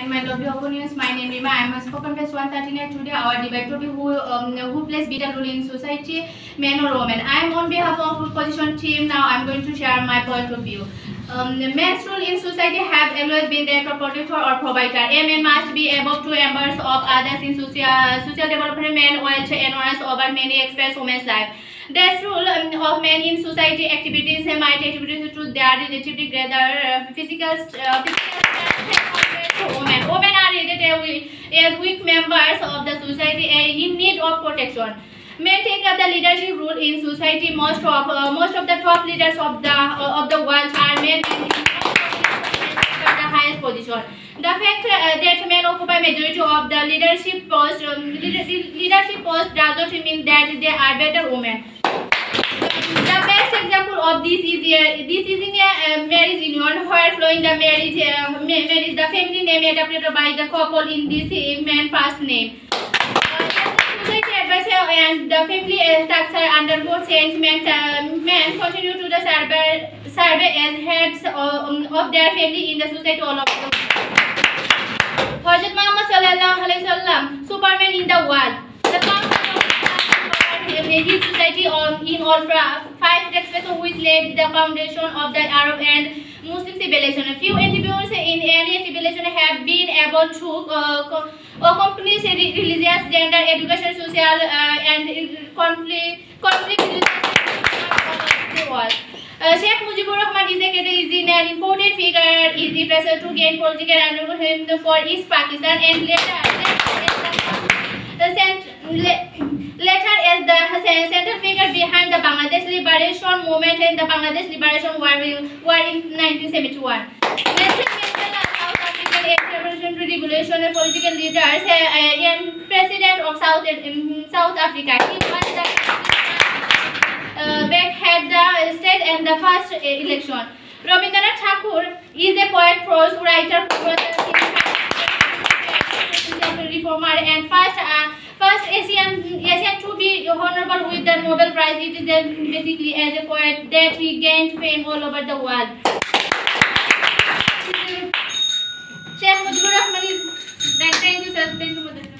and my lovely opponents. My name is Rima. I am a spoken page 139. Today our debate topic who plays vital role in society, men or women. I am on behalf of opposition team. Now I am going to share my point of view. Men's role in society have always been there for protector or provider. A man must be above two members of others in social development. Men will influence over many aspects of women's life. This role of men in society activities might attribute to their relatively greater physical strength compared to women. Women are regarded as weak members of the society and in need of protection. Men take up the leadership role in society. Most of the top leaders of the world are men and the highest position. The fact that men occupy majority of the leadership post doesn't mean that they are better women. The best example of this is in a marriage union where following the marriage, the family name adopted by the couple in this man's first name. Society advisor and the family structure undergo change. Men continue to the survey as heads of their family in the society all over the world. Hazrat Muhammad sallallahu alaihi wasallam, Superman in the world. The his society in all 5 aspects which laid the foundation of the Arab and Muslim civilization. Few individuals in any civilization have been able to accomplish religious, gender, education, social, and conflict of the world. Sheikh Mujibur Rahman is an important figure. Is pressure to gain political and for East Pakistan and later as the central figure behind the Bangladesh Liberation Movement and the Bangladesh Liberation War in 1971. South African revolutionary political leaders and President of South Africa. He was the had the state and the first election. Rabindranath Tagore is a poet, prose writer, reformer, and first Asian to be honorable with the Nobel Prize. It is basically as a poet that he gained fame all over the world. Sheikh Mujibur Rahman is. Thank you, sir. Thank you, mother.